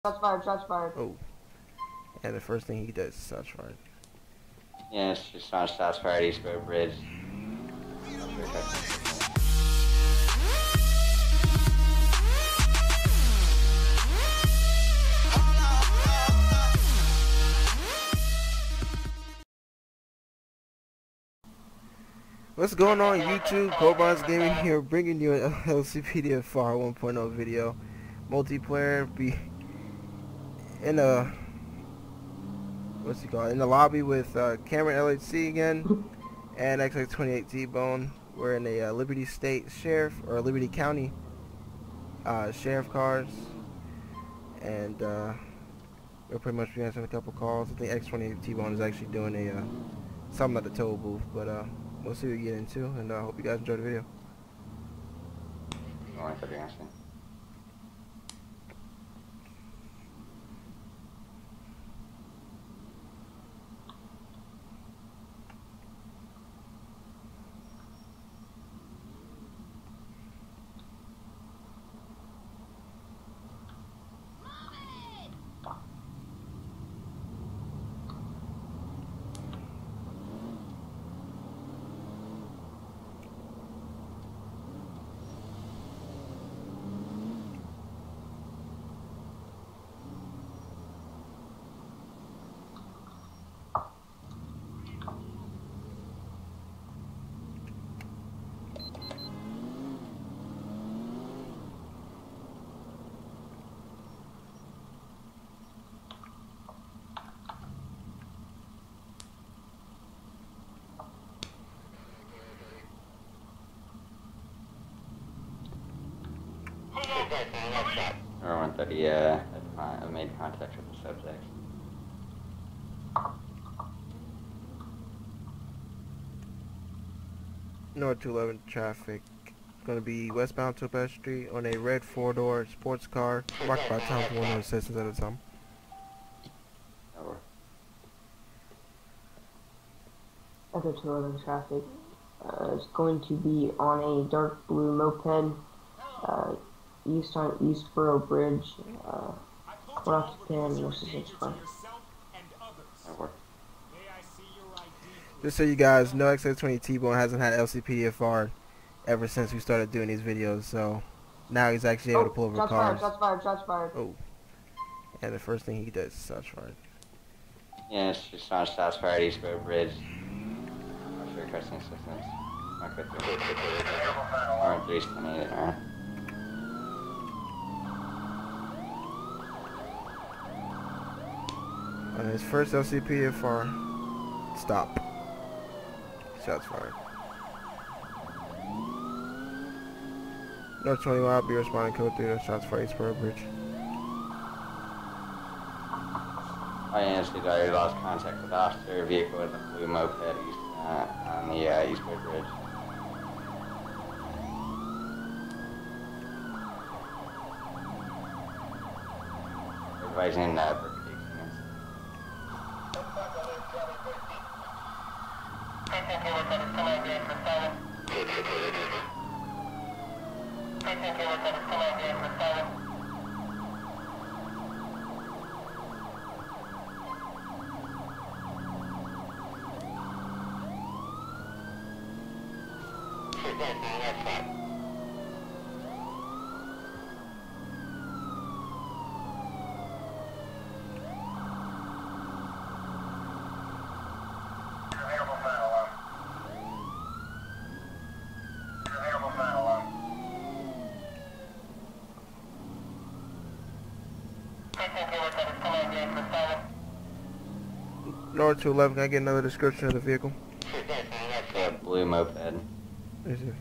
Shots fired, shots fired. Oh. And the first thing he does is shots fired. Yeah, it's just on shots fired, East Road Bridge. What's going on YouTube? Cobras Gaming here, bringing you an LCPDFR 1.0 video. Multiplayer, be in a in the lobby with Cameron LHC again and XX28 T-Bone. We're in a Liberty State Sheriff or Liberty County Sheriff cars, and we're pretty much answering a couple calls. I think X28 T-Bone is actually doing a something at the toll booth, but we'll see what we get into, and I hope you guys enjoy the video. Or 130, I made contact with the subject. North 211 traffic. Going to be westbound Topaz Street on a red four-door sports car, marked by time for 100 citizens at a time. Over. Other 211 traffic. It's going to be on a dark blue moped, east on Eastboro Bridge, going off to Penn, which is fun. Over. Just so you guys know, XX20 T-Bone hasn't had LCPDFR ever since we started doing these videos, so now he's actually able to pull over shots cars. Fired, shots fired, shots fired. Oh. And the first thing he does is shots fired. Yeah, it's just on shots fired, East Road Bridge. I'm sure requesting assistance. Not good. Or 328, alright. On his first LCPDFR, stop. Shots fired. North 21, I'll be responding code 3 to shots fired, Eastboro Bridge. I honestly already lost contact with the officer, vehicle with a blue moped on the East Road Bridge. Advising North 211, can I get another description of the vehicle? Yeah, blue moped. Yes, sir.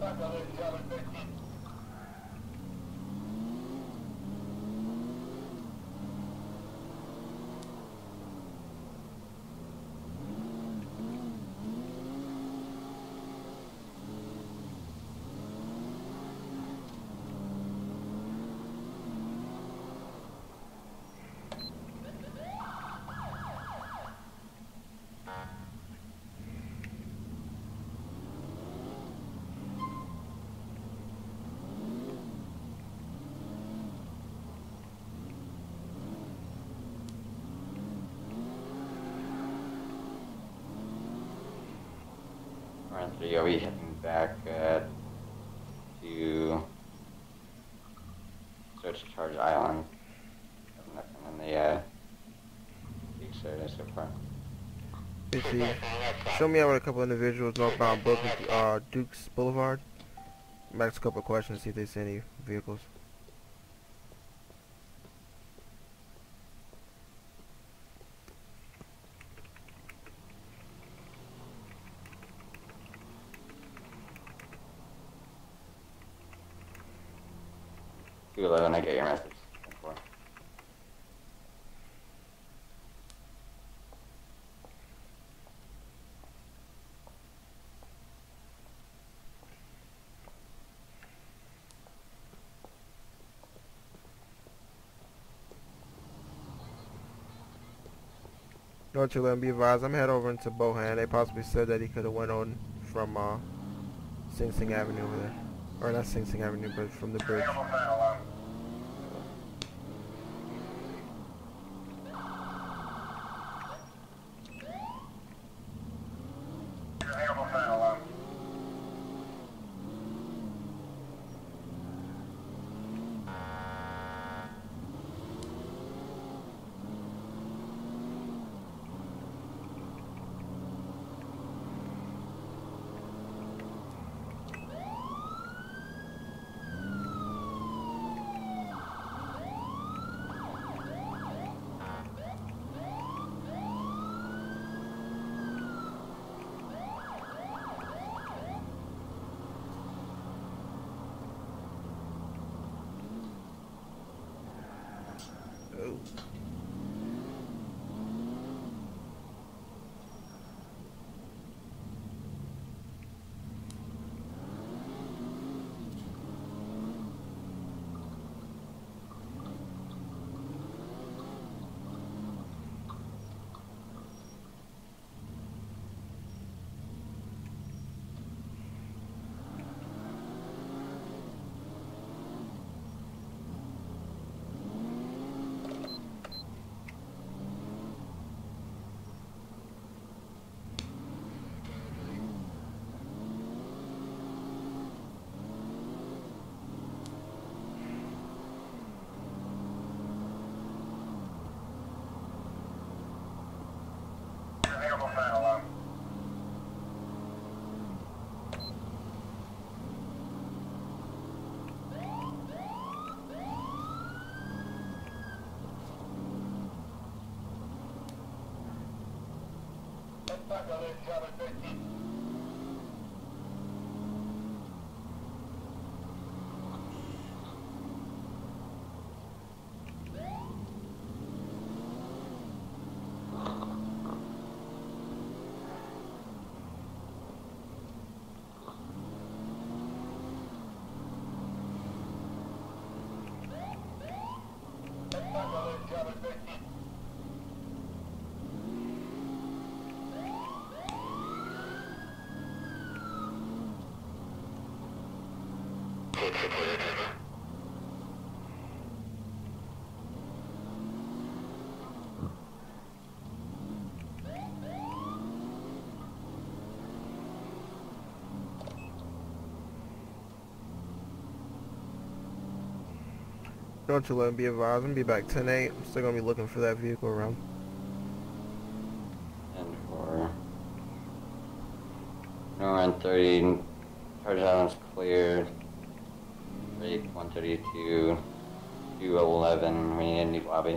Run 3, are we heading back to Search Charge Island? Nothing in the beach area so far. Let me see. Show me out with a couple individuals northbound Dukes Boulevard. Max a couple of questions, see if they see any vehicles. I get your message. North 211, be advised, I'm head over into Bohan. They possibly said that he could have went on from Sing Sing Avenue over there. Or not Sing Sing Avenue, but from the bridge. Oh. Don't you let him be advised. I'm gonna be back 10-8. I'm still gonna be looking for that vehicle around. And for North 30, Charge Island's cleared. Rate 132, 211. We need a new lobby.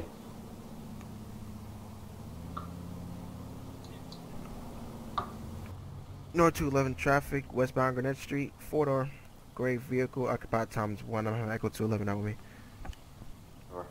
North 211 traffic, westbound Gwinnett Street, 4-door, gray vehicle, occupied times 1. I'm having Echo 211 out with me. Sure.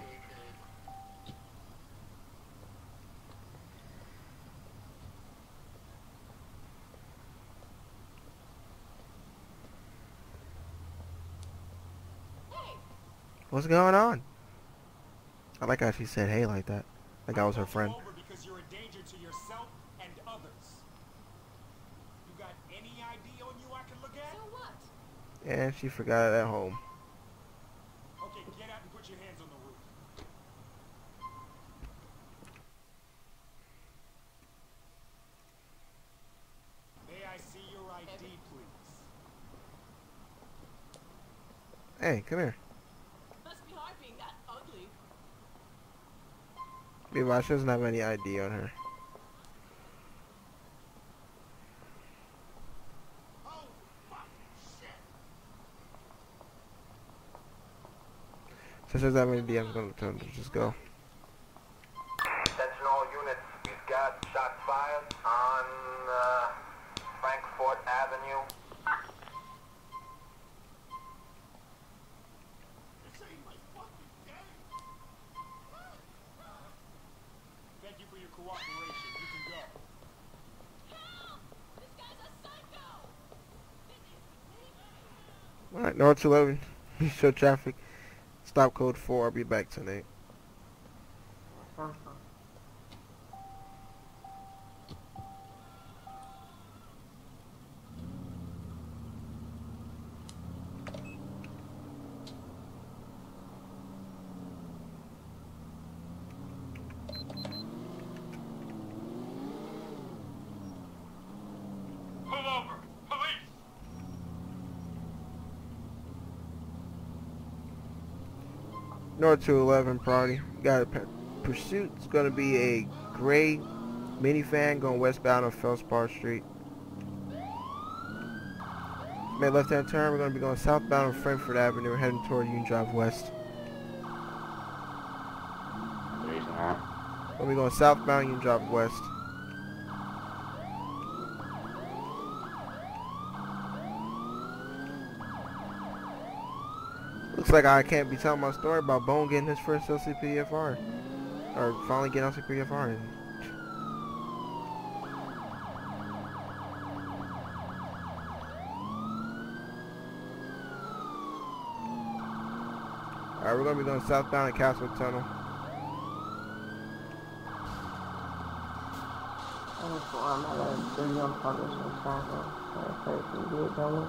What's going on? I like how she said hey like that. Like I was her friend. Because you're a danger to yourself and others. You got any ID on you I can look at? So what? And she forgot it at home. Okay, get out and put your hands on the roof. May I see your ID, please? Hey, come here. Must be hard being that ugly. Levi, she doesn't have any ID on her. Oh, fuck, shit. Since there's that many DMs, I'm gonna just go. Attention all units, we've got shots fired on Frankfort Avenue. This ain't my fucking day. Thank you for your cooperation. You can go. Help! This guy's a psycho! Alright, North 211. Show traffic. Stop code 4. I'll be back tonight. Sounds fun. Pull over! Police! North 211 priority. Got a pursuit. It's going to be a gray minivan going westbound on Feldspar Street. Made left-hand turn. We're going to be going southbound on Frankfort Avenue. We're heading toward Union Drive West. Reason, huh? We'll be going southbound Union Drive West. Looks like I can't be telling my story about Bone getting his first LCPFR. Or finally getting LCPFR. And alright, we're going to be going southbound at Castle Tunnel. That's why I'm at a 30 on progress on Saturday. So I can do it done with.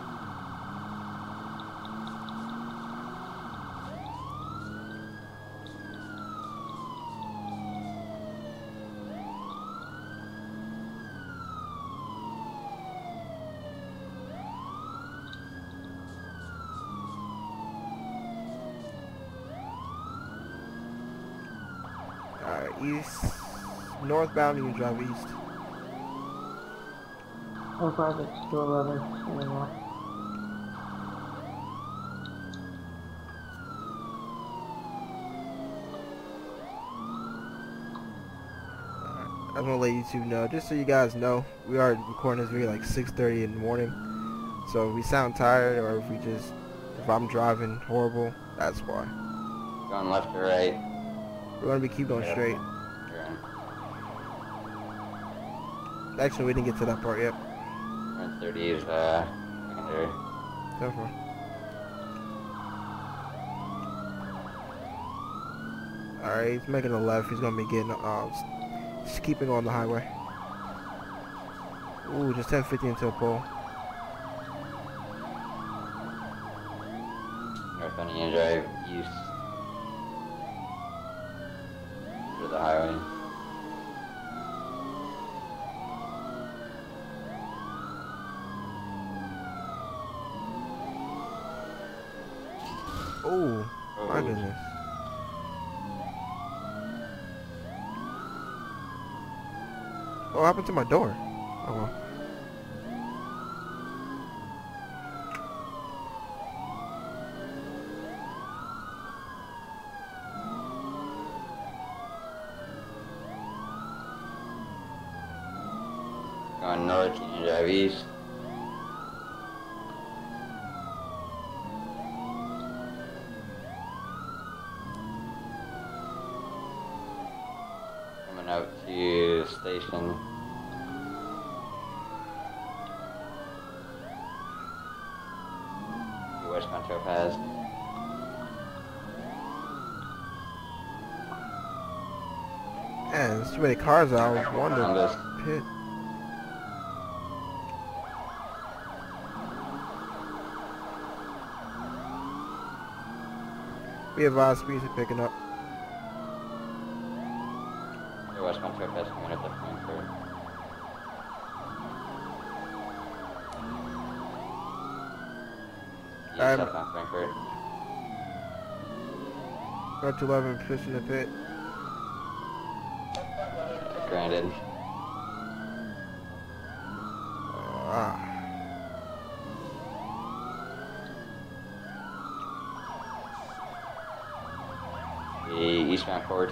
East, northbound Union Drive East. Oh, private 211. Something like that. I'm gonna let YouTube know, just so you guys know, we are recording this video like 6:30 in the morning. So if we sound tired, or if I'm driving horrible, that's why. Going left or right? We're gonna be keep going straight. Turn. Actually, we didn't get to that part yet. Turn 30 is secondary. So far. Alright, he's making a left. He's gonna be getting just keeping on the highway. Ooh, just 1050 into a pole. North on Union Drive East. To the highway. Oh, my Oh. goodness. What happened to my door? Oh well. Going north, Union Drive East. Coming out to the station. The West Metro has. Man, there's too many cars out. I was wondering. Columbus. Pit. We have speeds are picking up. The West Metro has coming up to Frankfurt. I'm- Southbound Frankfurt. Got to 11, pushing the pit. Granted. Ah. The eastbound court.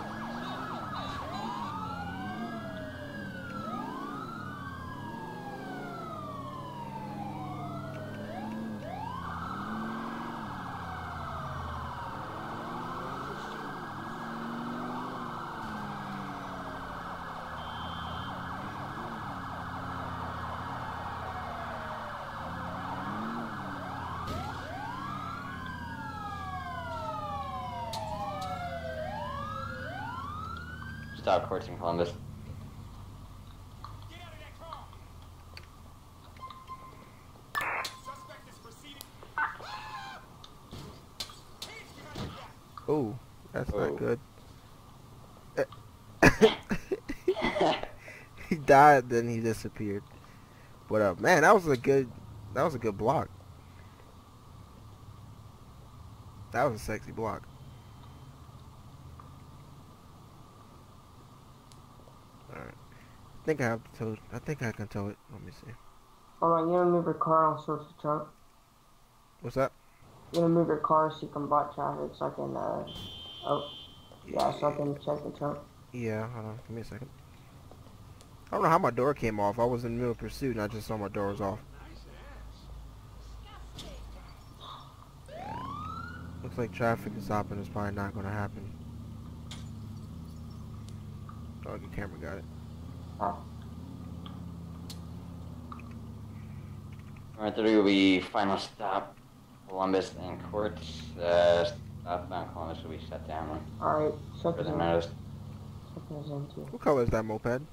Stop courts in Columbus. Get out of that car! Suspect is proceeding. Hands behind your back. Oh, that's Oh. not good. He died, then he disappeared. But man, that was a good block. That was a sexy block. Alright. I think I have to tow. I think I can tow it. Let me see. Alright, you gonna move your car and I'll search the trunk. What's that? You gonna move your car so you can block traffic so I can, oh, yeah, so I can check the trunk. Yeah, hold on. Give me a second. I don't know how my door came off. I was in the middle of pursuit and I just saw my door was off. Looks like traffic is stopping. It's probably not going to happen. Oh, the camera got it. Ah. Alright, 3 will be final stop. Columbus and Courts. Southbound Columbus will be shut down. Alright, check For this the in. notice. Check this in too. What color is that moped?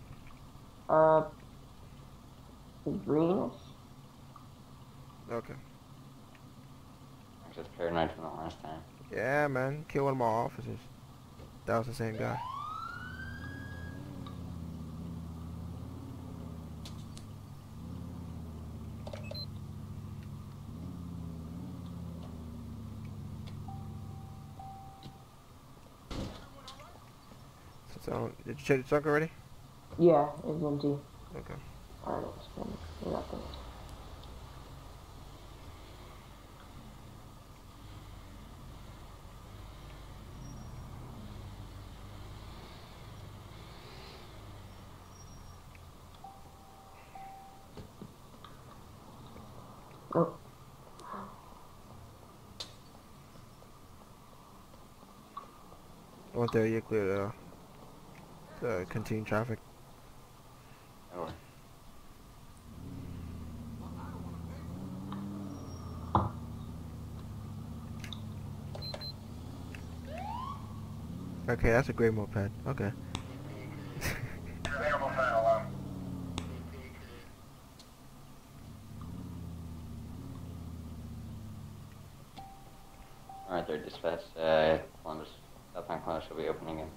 Greenish? Okay. I'm just paranoid from the last time. Yeah, man. Killed one of my officers. That was the same guy. So, did you check the trunk already? Yeah, it's empty. Okay. Alright, let's go. We got this. Oh, Went there, you cleared the continued traffic. Oh. Okay, that's a great moped. Okay. Available for an alarm. Alright, 3rd dispatch. Columbus. Southbound Columbus will be opening again.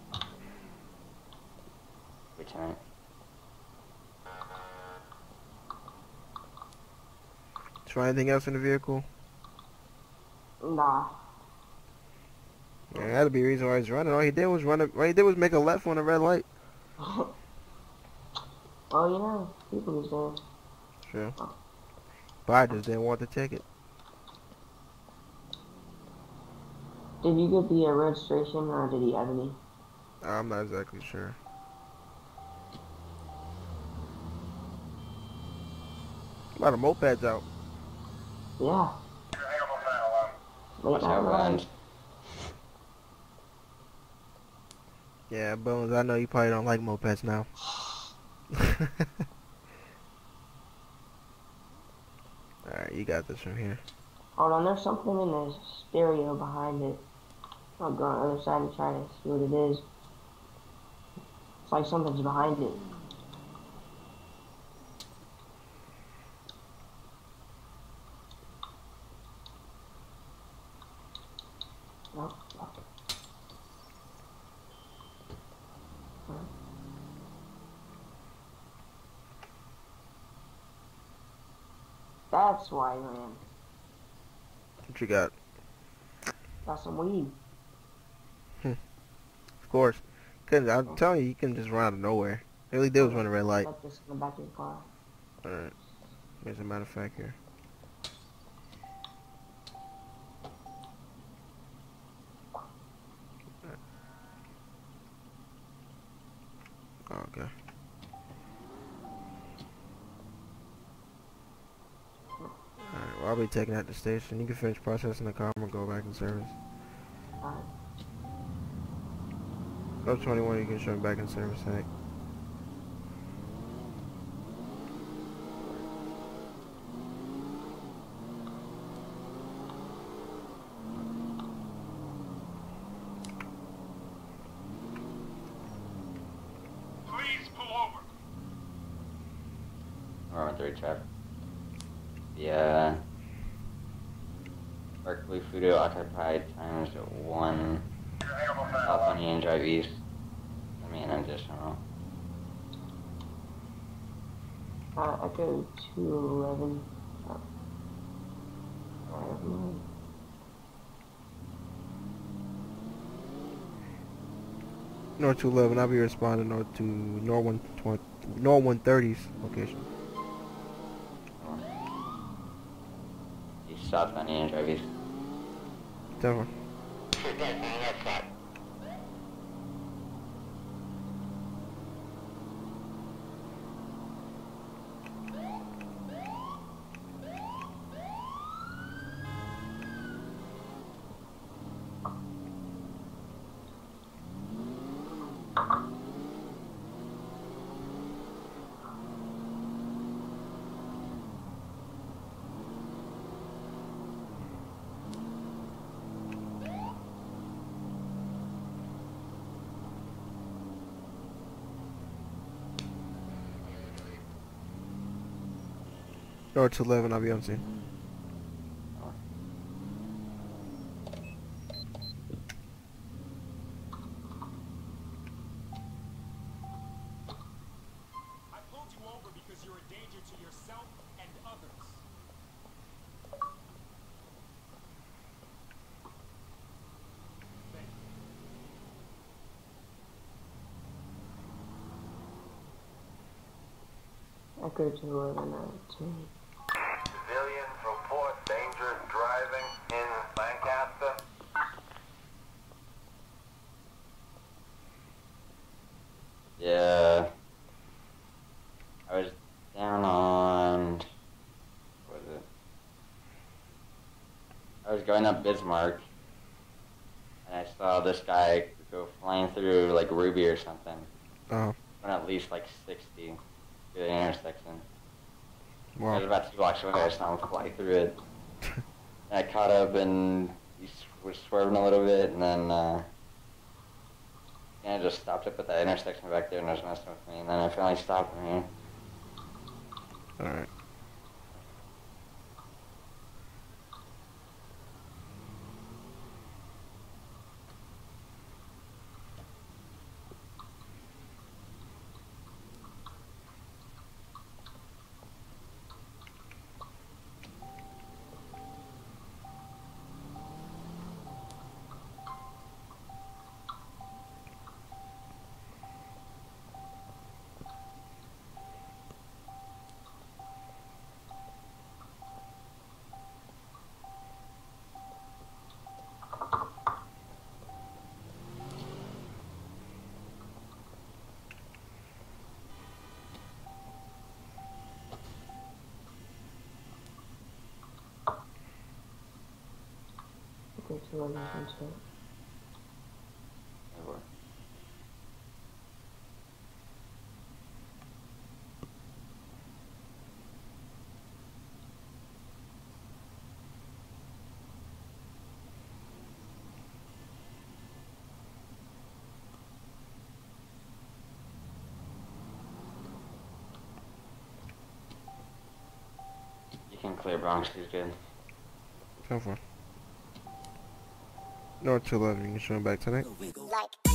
Return. Try anything else in the vehicle? nah. Yeah, that'd be the reason why he's running. All he did was make a left on a red light. Well, you know, people these days. True. But I just didn't want the ticket. Did you get the registration or did he have any? I'm not exactly sure. A lot of mopeds out. Yeah. Late Watch night out, ride. Bones. Yeah, Bones, I know you probably don't like mopeds now. Alright, you got this from here. Hold on, there's something in the stereo behind it. I'll go on the other side and try to see what it is. It's like something's behind it. Nope. That's why I ran. What you got? Got some weed. Of course. Cause I'm telling you, you can just run out of nowhere. All he did was run a red light. Left this in the back of the car. Alright. As a matter of fact here. Okay. Alright, well, I'll be taking that to the station. You can finish processing the car. I'm gonna go back in service. Alright. Go 21, you can show me back in service, Hank. Please pull over. We're on 3 traffic. Yeah. Berkeley Fudo occupied times at 1. South Onion Drive East. I mean, additional. Echo 211. Never mind. North 211, I'll be responding north to North 120, North 130's location. East South Onion Drive East. Definitely. North 211, I'll be on scene. I pulled you over because you're a danger to yourself and others. Thank you. Echo 211, 2. Civilians report dangerous driving in Lancaster. Yeah. I was down on... What was it? I was going up Bismarck. And I saw this guy go flying through, like, Ruby or something. Oh, Went at least, like, 60 through the intersection. I was wow. about 2 blocks away. I saw him fly through it. And I caught up and he was swerving a little bit, and then I just stopped up at that intersection back there and was messing with me. And then I finally stopped me. Alright. Okay, 211 comes straight. Over. You can clear Bronx, he's good. Go for it. North 211, you can show him back tonight. Like